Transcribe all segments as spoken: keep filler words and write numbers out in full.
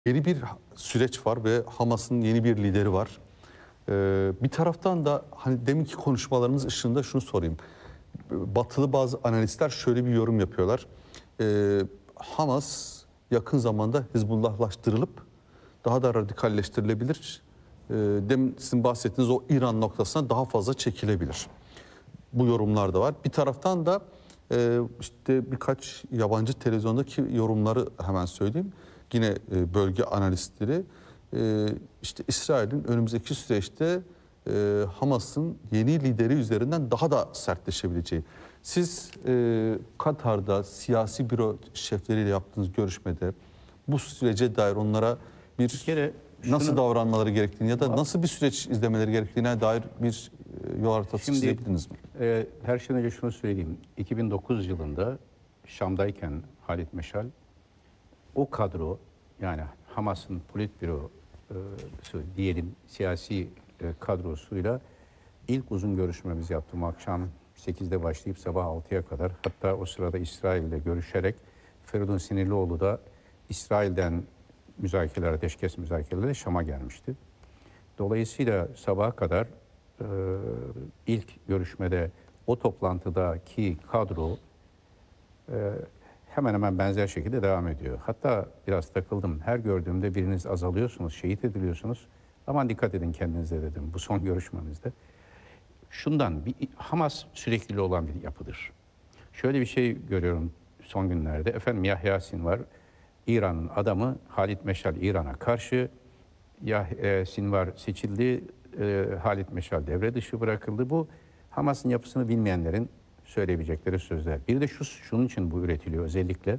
Yeni bir süreç var ve Hamas'ın yeni bir lideri var. Ee, bir taraftan da hani deminki konuşmalarımız ışığında şunu sorayım. Batılı bazı analistler şöyle bir yorum yapıyorlar. Ee, Hamas yakın zamanda Hizbullahlaştırılıp daha da radikalleştirilebilir. Ee, demin sizin bahsettiğiniz o İran noktasına daha fazla çekilebilir. Bu yorumlar da var. Bir taraftan da e, işte birkaç yabancı televizyondaki yorumları hemen söyleyeyim. Yine e, bölge analistleri e, işte İsrail'in önümüzdeki süreçte e, Hamas'ın yeni lideri üzerinden daha da sertleşebileceği. Siz e, Katar'da siyasi büro şefleriyle yaptığınız görüşmede bu sürece dair onlara bir, Bir kere nasıl şunu, davranmaları gerektiğini ya da nasıl bir süreç izlemeleri gerektiğine dair bir e, yol haritası şimdi çizebildiniz mi? e, her şeyden önce şunu söyleyeyim. iki bin dokuz yılında Şam'dayken Halit Meşal, o kadro, yani Hamas'ın politbüro e, diyelim siyasi e, kadrosuyla ilk uzun görüşmemizi yaptım. Akşam sekizde başlayıp sabah altıya kadar, hatta o sırada İsrail'de görüşerek Feridun Sinirlioğlu da İsrail'den müzakereler, ateşkes müzakereleri Şam'a gelmişti. Dolayısıyla sabaha kadar e, ilk görüşmede o toplantıdaki kadro e, hemen hemen benzer şekilde devam ediyor. Hatta biraz takıldım. Her gördüğümde biriniz azalıyorsunuz, şehit ediliyorsunuz. Aman dikkat edin kendinize dedim bu son görüşmemizde. Şundan, bir, Hamas sürekliliği olan bir yapıdır. Şöyle bir şey görüyorum son günlerde. Efendim Yahya Sinvar, İran'ın adamı, Halit Meşal İran'a karşı. Yahya Sinvar seçildi, e, Halit Meşal devre dışı bırakıldı. Bu Hamas'ın yapısını bilmeyenlerin söyleyebilecekleri sözler. Bir de şu, şunun için bu üretiliyor özellikle.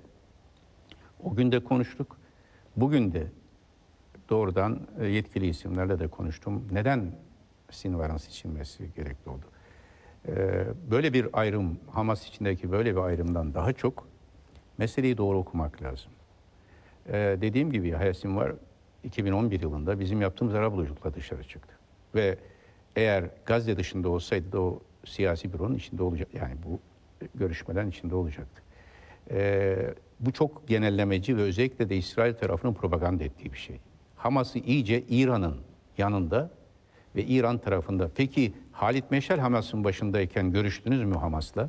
O gün de konuştuk. Bugün de doğrudan e, yetkili isimlerle de konuştum. Neden Sinvar'ın seçilmesi gerekli oldu? E, böyle bir ayrım, Hamas içindeki böyle bir ayrımdan daha çok meseleyi doğru okumak lazım. E, dediğim gibi Yahya Sinvar iki bin on bir yılında bizim yaptığımız arabuluculukla dışarı çıktı. Ve eğer Gazze dışında olsaydı da o siyasi büronun içinde olacak, yani bu görüşmelerin içinde olacaktı. Ee, bu çok genellemeci ve özellikle de İsrail tarafının propaganda ettiği bir şey. Hamas'ı iyice İran'ın yanında ve İran tarafında. Peki Halit Meşal Hamas'ın başındayken görüştünüz mü Hamas'la?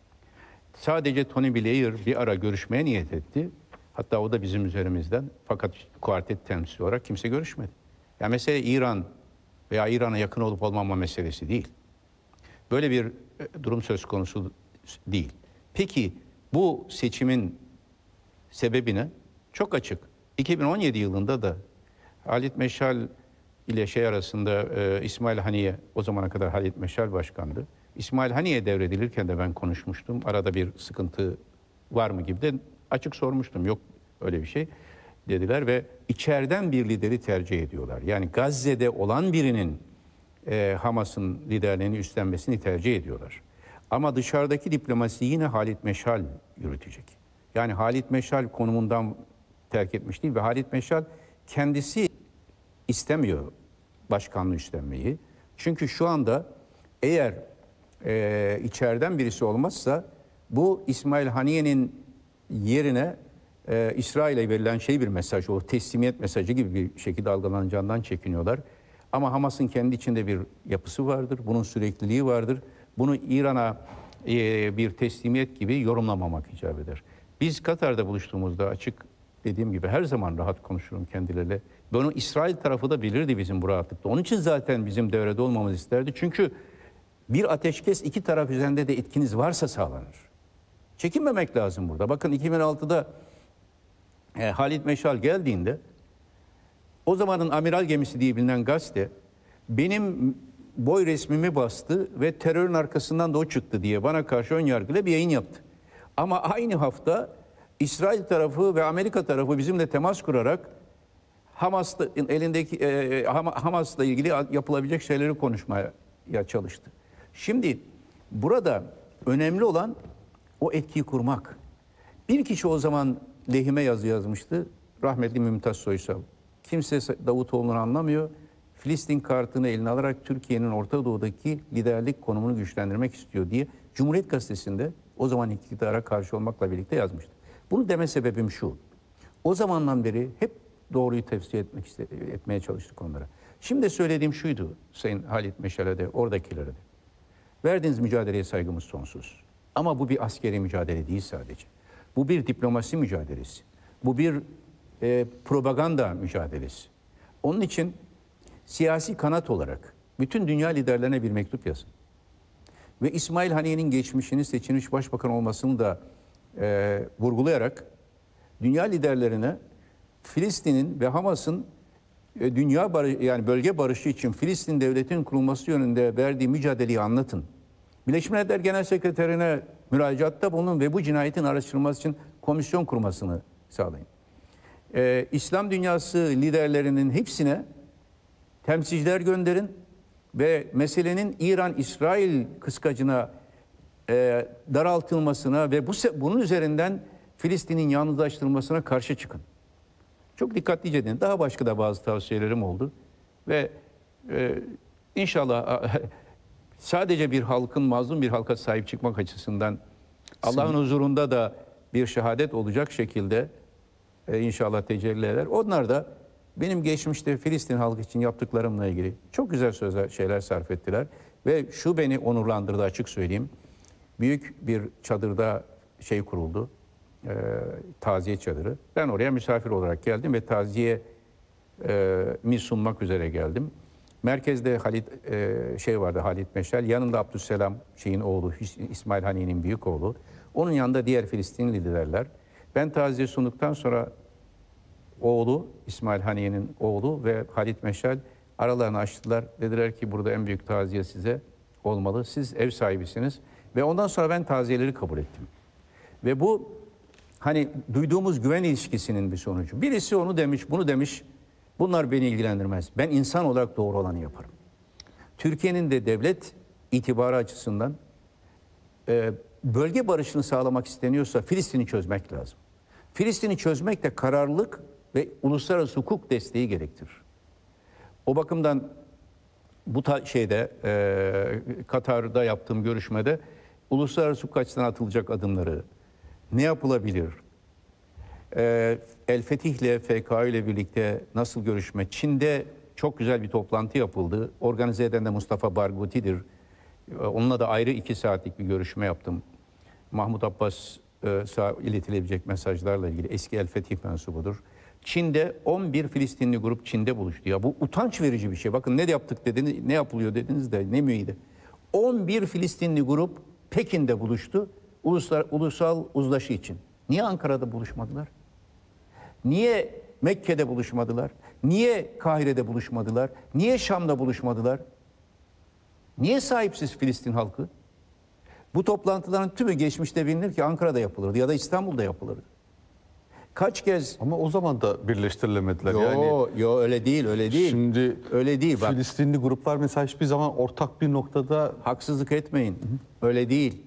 Sadece Tony Blair bir ara görüşmeye niyet etti. Hatta o da bizim üzerimizden. Fakat kuartet temsilcisi olarak kimse görüşmedi. Yani mesele İran veya İran'a yakın olup olmama meselesi değil. Böyle bir durum söz konusu değil. Peki bu seçimin sebebi ne? Çok açık. iki bin on yedi yılında da Halit Meşal ile şey arasında e, İsmail Haniye, o zamana kadar Halit Meşal başkandı. İsmail Haniye devredilirken de ben konuşmuştum. Arada bir sıkıntı var mı gibi de açık sormuştum. Yok öyle bir şey dediler ve içeriden bir lideri tercih ediyorlar. Yani Gazze'de olan birinin e, Hamas'ın liderliğini üstlenmesini tercih ediyorlar. Ama dışarıdaki diplomasi yine Halit Meşal yürütecek. Yani Halit Meşal konumundan terk etmiş değil ve Halit Meşal kendisi istemiyor başkanlığı üstlenmeyi. Çünkü şu anda eğer e, içeriden birisi olmazsa bu İsmail Haniye'nin yerine e, İsrail'e verilen şey bir mesaj, o teslimiyet mesajı gibi bir şekilde algılanacağından çekiniyorlar. Ama Hamas'ın kendi içinde bir yapısı vardır, bunun sürekliliği vardır. Bunu İran'a e, bir teslimiyet gibi yorumlamamak icap eder. Biz Katar'da buluştuğumuzda açık, dediğim gibi her zaman rahat konuşurum kendileriyle. Bunu İsrail tarafı da bilirdi bizim bu rahatlıkta. Onun için zaten bizim devrede olmamızı isterdi. Çünkü bir ateşkes iki taraf üzerinde de etkiniz varsa sağlanır. Çekinmemek lazım burada. Bakın iki bin altıda e, Halit Meşal geldiğinde o zamanın amiral gemisi diye bilinen gazete benim boy resmimi bastı ve terörün arkasından da o çıktı diye bana karşı ön yargıyla bir yayın yaptı. Ama aynı hafta İsrail tarafı ve Amerika tarafı bizimle temas kurarak Hamas'la elindeki e, Hamas'la ilgili yapılabilecek şeyleri konuşmaya çalıştı. Şimdi burada önemli olan o etkiyi kurmak. Bir kişi o zaman lehime yazı yazmıştı. Rahmetli Mümtaz Soysal. Kimse Davutoğlu'nu anlamıyor. Filistin kartını eline alarak Türkiye'nin Orta Doğu'daki liderlik konumunu güçlendirmek istiyor diye Cumhuriyet Gazetesi'nde o zaman iktidara karşı olmakla birlikte yazmıştı. Bunu deme sebebim şu. O zamandan beri hep doğruyu tefsir etmek iste, etmeye çalıştık onlara. Şimdi söylediğim şuydu Sayın Halit Meşal'e de oradakilere de. Verdiğiniz mücadeleye saygımız sonsuz. Ama bu bir askeri mücadele değil sadece. Bu bir diplomasi mücadelesi. Bu bir e, propaganda mücadelesi. Onun için siyasi kanat olarak bütün dünya liderlerine bir mektup yazın. Ve İsmail Haniye'nin geçmişini, seçilmiş başbakan olmasını da e, vurgulayarak dünya liderlerine Filistin'in ve Hamas'ın e, dünya barı, yani bölge barışı için Filistin devletinin kurulması yönünde verdiği mücadeleyi anlatın. Birleşmiş Milletler Genel Sekreterine müracaatta bulunun ve bu cinayetin araştırılması için komisyon kurmasını sağlayın. E, İslam dünyası liderlerinin hepsine temsilciler gönderin ve meselenin İran-İsrail kıskacına e, daraltılmasına ve bu bunun üzerinden Filistin'in yalnızlaştırılmasına karşı çıkın. Çok dikkatlice dinleyin. Daha başka da bazı tavsiyelerim oldu. Ve e, inşallah sadece bir halkın, mazlum bir halka sahip çıkmak açısından Allah'ın huzurunda da bir şehadet olacak şekilde e, inşallah tecelli eder. Onlar da benim geçmişte Filistin halkı için yaptıklarımla ilgili çok güzel sözler, şeyler sarf ettiler. Ve şu beni onurlandırdı, açık söyleyeyim. Büyük bir çadırda şey kuruldu, e, taziye çadırı. Ben oraya misafir olarak geldim ve taziye e, mi sunmak üzere geldim. Merkezde Halit e, şey vardı, Halit Meşal. Yanında Abdüsselam şeyin oğlu, İsmail Haniye'nin büyük oğlu. Onun yanında diğer Filistin liderler. Ben taziye sunduktan sonra oğlu, İsmail Haniye'nin oğlu ve Halit Meşal aralarını açtılar. Dediler ki burada en büyük taziye size olmalı. Siz ev sahibisiniz. Ve ondan sonra ben taziyeleri kabul ettim. Ve bu hani duyduğumuz güven ilişkisinin bir sonucu. Birisi onu demiş, bunu demiş. Bunlar beni ilgilendirmez. Ben insan olarak doğru olanı yaparım. Türkiye'nin de devlet itibarı açısından e, bölge barışını sağlamak isteniyorsa Filistin'i çözmek lazım. Filistin'i çözmek de kararlılık ve uluslararası hukuk desteği gerektirir. O bakımdan bu ta- şeyde e, Katar'da yaptığım görüşmede uluslararası hukuk açısından atılacak adımları, ne yapılabilir? E, El Fetih ile F K ile birlikte nasıl görüşme? Çin'de çok güzel bir toplantı yapıldı. Organize eden de Mustafa Barghouti'dir. E, onunla da ayrı iki saatlik bir görüşme yaptım. Mahmut Abbas e, sağ, iletilebilecek mesajlarla ilgili eski El Fetih mensubudur. Çin'de on bir Filistinli grup Çin'de buluştu. Ya bu utanç verici bir şey. Bakın ne yaptık dediniz, ne yapılıyor dediniz de ne müydi? on bir Filistinli grup Pekin'de buluştu. Uluslar, ulusal uzlaşı için. Niye Ankara'da buluşmadılar? Niye Mekke'de buluşmadılar? Niye Kahire'de buluşmadılar? Niye Şam'da buluşmadılar? Niye sahipsiz Filistin halkı? Bu toplantıların tümü geçmişte bilinir ki Ankara'da yapılırdı ya da İstanbul'da yapılırdı. Kaç kez... Ama o zaman da birleştirilemediler. Yo, yani yo öyle değil, öyle değil. Şimdi öyle değil. Bak, Filistinli gruplar mesela hiçbir zaman ortak bir noktada... haksızlık etmeyin. Hı hı. Öyle değil.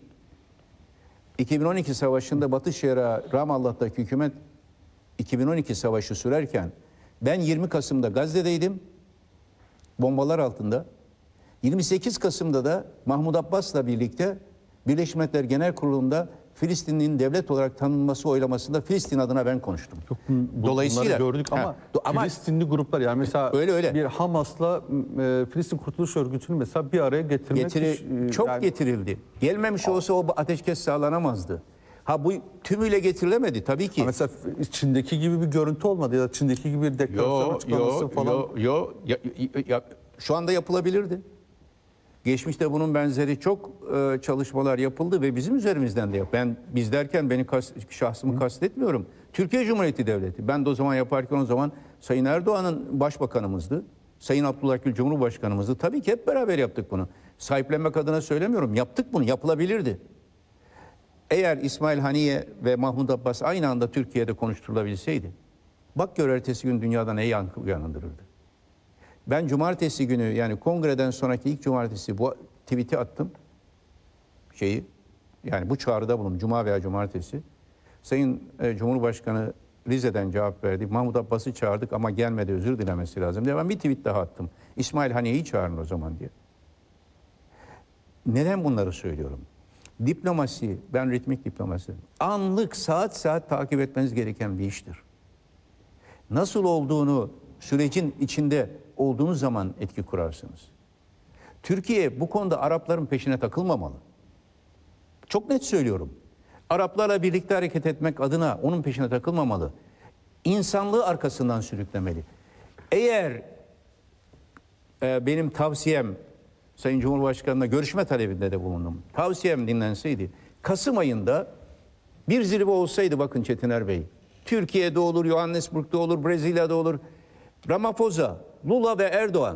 iki bin on iki savaşında Batı Şeria Ramallah'taki hükümet iki bin on iki savaşı sürerken ben yirmi Kasım'da Gazze'deydim. Bombalar altında. yirmi sekiz Kasım'da da Mahmut Abbas'la birlikte Birleşmiş Milletler Genel Kurulu'nda Filistin'in devlet olarak tanınması oylamasında Filistin adına ben konuştum. Yok, bu, Dolayısıyla gördük ama, ha, do, ama Filistinli gruplar yani mesela öyle, öyle. bir Hamas'la e, Filistin Kurtuluş Örgütü'nü mesela bir araya getirmek Getiri, e, çok yani, getirildi. Gelmemiş olsa o ateşkes sağlanamazdı. Ha bu tümüyle getirilemedi tabii ki. mesela Çin'deki gibi bir görüntü olmadı ya da Çin'deki gibi bir deklarasyon Yo, açıklaması yo, falan. yo, yo, ya, ya, şu anda yapılabilirdi. Geçmişte bunun benzeri çok e, çalışmalar yapıldı ve bizim üzerimizden de yap. Ben biz derken beni kas, şahsımı Hı. kastetmiyorum. Türkiye Cumhuriyeti Devleti. Ben de o zaman yaparken o zaman Sayın Erdoğan'ın başbakanımızdı. Sayın Abdullah Gül Cumhurbaşkanımızdı. Tabii ki hep beraber yaptık bunu. Sahiplenmek adına söylemiyorum. Yaptık bunu. Yapılabilirdi. Eğer İsmail Haniye ve Mahmut Abbas aynı anda Türkiye'de konuşturulabilseydi, bak gör ertesi gün dünyada ne yankı uyandırırdı. Ben cumartesi günü yani kongreden sonraki ilk cumartesi bu tweet'i attım. Şeyi yani bu çağrıda bulundum cuma veya cumartesi. Sayın e, Cumhurbaşkanı Rize'den cevap verdi. Mahmut Abbas'ı çağırdık ama gelmedi, özür dilemesi lazım diye ben bir tweet daha attım. İsmail Haniye'yi çağırın o zaman diye. Neden bunları söylüyorum? Diplomasi, ben ritmik diplomasi, anlık saat saat takip etmeniz gereken bir iştir. nasıl olduğunu sürecin içinde olduğunuz zaman etki kurarsınız. Türkiye bu konuda Arapların peşine takılmamalı. Çok net söylüyorum. Araplarla birlikte hareket etmek adına onun peşine takılmamalı. İnsanlığı arkasından sürüklemeli. Eğer e, benim tavsiyem, Sayın Cumhurbaşkanı'na görüşme talebinde de bulundum. Tavsiyem dinlenseydi, Kasım ayında bir zirve olsaydı, bakın Çetiner Bey, Türkiye'de olur, Johannesburg'da olur, Brezilya'da olur, Ramaphosa, Lula ve Erdoğan,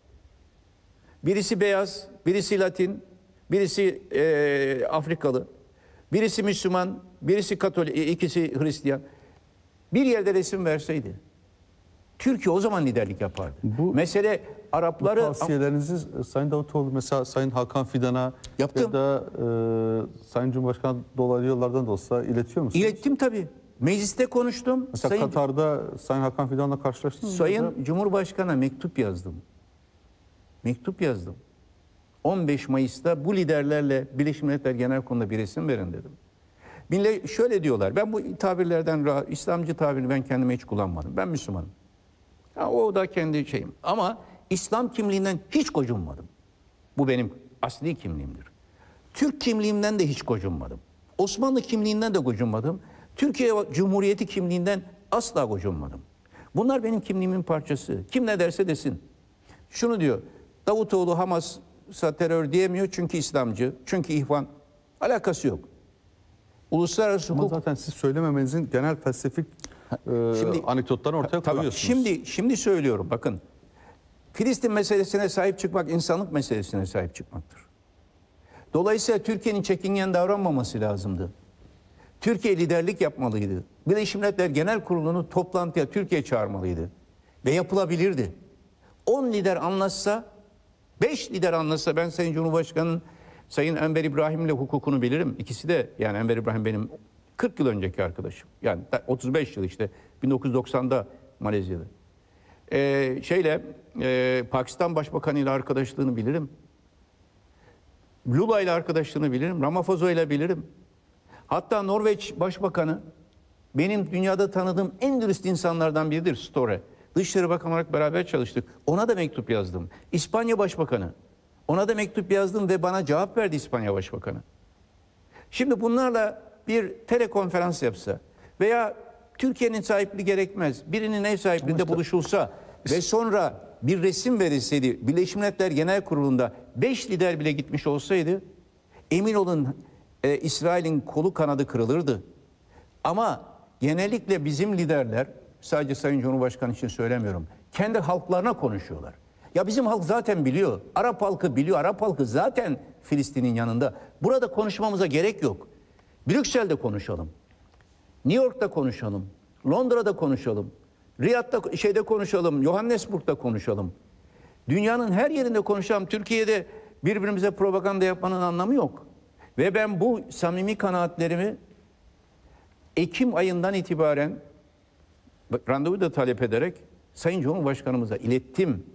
birisi beyaz, birisi Latin, birisi e, Afrikalı, birisi Müslüman, birisi Katolik, ikisi Hristiyan, bir yerde resim verseydi, Türkiye o zaman liderlik yapardı. Bu- Mesele Arapları... Bu tavsiyelerinizi Sayın Davutoğlu, mesela Sayın Hakan Fidan'a Yaptım. ya da e, Sayın Cumhurbaşkanı dolaylı yollardan da olsa iletiyor musunuz? İlettim tabii. Mecliste konuştum. Mesela Sayın, Katar'da Sayın Hakan Fidan'la karşılaştınız mı? Sayın Cumhurbaşkanı'na mektup yazdım. Mektup yazdım. on beş Mayıs'ta bu liderlerle Birleşmiş Milletler Genel Kurulu'nda bir resim verin dedim. Millet şöyle diyorlar. Ben bu tabirlerden, rahat- İslamcı tabirini ben kendime hiç kullanmadım. Ben Müslümanım. Ha, o da kendi şeyim. Ama İslam kimliğinden hiç gocunmadım. Bu benim asli kimliğimdir. Türk kimliğimden de hiç gocunmadım. Osmanlı kimliğinden de gocunmadım. Türkiye Cumhuriyeti kimliğinden asla gocunmadım. Bunlar benim kimliğimin parçası. Kim ne derse desin. Şunu diyor, Davutoğlu Hamas'a terör diyemiyor çünkü İslamcı, çünkü ihvan. Alakası yok. Uluslararası Ama hukuk... zaten siz söylememenizin genel felsefik e, Şimdi- anekdotlarını ortaya Tamam. koyuyorsunuz. Şimdi şimdi söylüyorum, bakın. Filistin meselesine sahip çıkmak insanlık meselesine sahip çıkmaktır. Dolayısıyla Türkiye'nin çekingen davranmaması lazımdı. Türkiye liderlik yapmalıydı. Birleşmiş Milletler Genel Kurulu'nu toplantıya Türkiye çağırmalıydı. Ve yapılabilirdi. on lider anlaşsa, beş lider anlaşsa, ben Sayın Cumhurbaşkanı'nın Sayın Enver İbrahim'le hukukunu bilirim. İkisi de, yani Enver İbrahim benim kırk yıl önceki arkadaşım. Yani otuz beş yıl işte bin dokuz yüz doksanda Malezya'da. Ee, şeyle e, Pakistan Başbakanı ile arkadaşlığını bilirim. Lula ile arkadaşlığını bilirim. Ramaphosa ile bilirim. Hatta Norveç Başbakanı benim dünyada tanıdığım en dürüst insanlardan biridir, Støre. Dışişleri Bakanı olarak beraber çalıştık. Ona da mektup yazdım. İspanya Başbakanı. Ona da mektup yazdım ve bana cevap verdi İspanya Başbakanı. Şimdi bunlarla bir telekonferans yapsa veya Türkiye'nin sahipliği gerekmez, birinin ev sahipliğinde işte- buluşulsa ve sonra bir resim verilseydi, Birleşmiş Milletler Genel Kurulu'nda beş lider bile gitmiş olsaydı, emin olun e, İsrail'in kolu kanadı kırılırdı. Ama genellikle bizim liderler, sadece Sayın Cumhurbaşkanı için söylemiyorum, kendi halklarına konuşuyorlar. Ya bizim halk zaten biliyor, Arap halkı biliyor, Arap halkı zaten Filistin'in yanında. Burada konuşmamıza gerek yok. Brüksel'de konuşalım, New York'ta konuşalım, Londra'da konuşalım, Riyad'da şeyde konuşalım, Johannesburg'da konuşalım. Dünyanın her yerinde konuşalım. Türkiye'de birbirimize propaganda yapmanın anlamı yok. Ve ben bu samimi kanaatlerimi Ekim ayından itibaren randevu da talep ederek Sayın Cumhurbaşkanımıza ilettim.